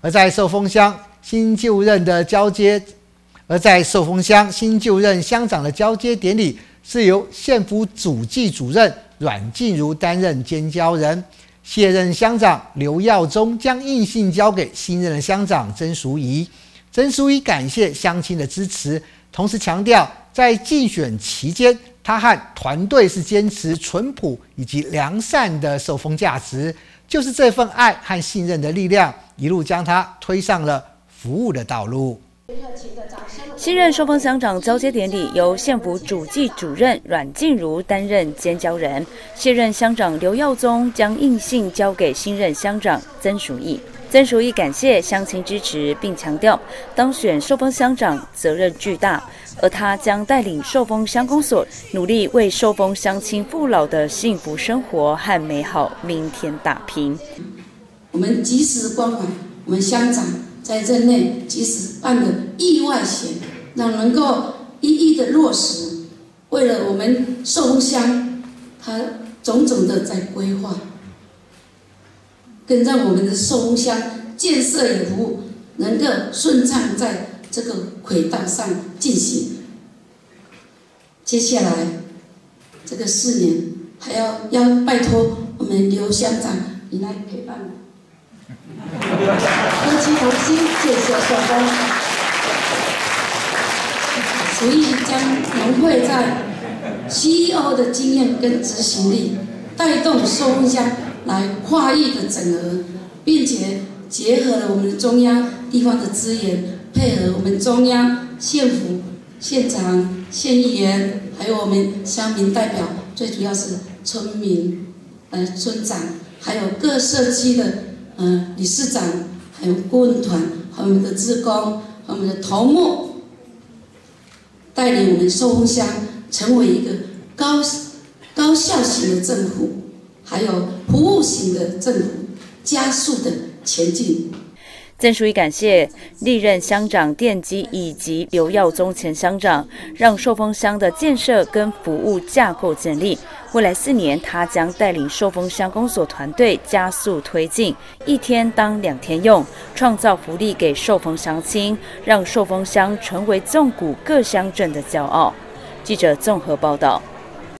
而在寿丰乡新就任乡长的交接典礼，是由县府主计主任阮静茹担任监交人，卸任乡长刘耀宗将印信交给新任的乡长曾淑仪。曾淑仪感谢乡亲的支持，同时强调，在竞选期间，他和团队是坚持淳朴以及良善的寿丰价值，就是这份爱和信任的力量，一路将他推上了服务的道路。 新任寿丰乡长交接典礼由县府主计主任阮静茹担任监交人，卸任乡长刘耀宗将印信交给新任乡长曾淑仪。曾淑仪感谢乡亲支持，并强调当选寿丰乡长责任巨大，而他将带领寿丰乡公所努力为寿丰乡亲父老的幸福生活和美好明天打拼。 我们及时关怀我们乡长在任内及时办的意外险，让能够一一的落实。为了我们寿丰乡，他种种的在规划，更让我们的寿丰乡建设与服务能够顺畅在这个轨道上进行。接下来这个4年，还要拜托我们刘乡长你来陪伴我。夫妻同心，建设寿丰。所以将农会在 CEO 的经验跟执行力，带动寿丰乡来跨域的整合，并且结合了我们中央地方的资源，配合我们中央县府、县长、县议员，还有我们乡民代表，最主要是村民、村长，还有各社区的理事长，还有顾问团，还有我们的志工，还有我们的头目，带领我们寿丰乡成为一个高效型的政府，还有服务型的政府，加速的前进。 曾淑仪感谢历任乡长奠基以及刘耀宗前乡长，让寿丰乡的建设跟服务架构建立。未来4年，他将带领寿丰乡公所团队加速推进1天当2天用，创造福利给寿丰乡亲，让寿丰乡成为纵谷各乡镇的骄傲。记者综合报道。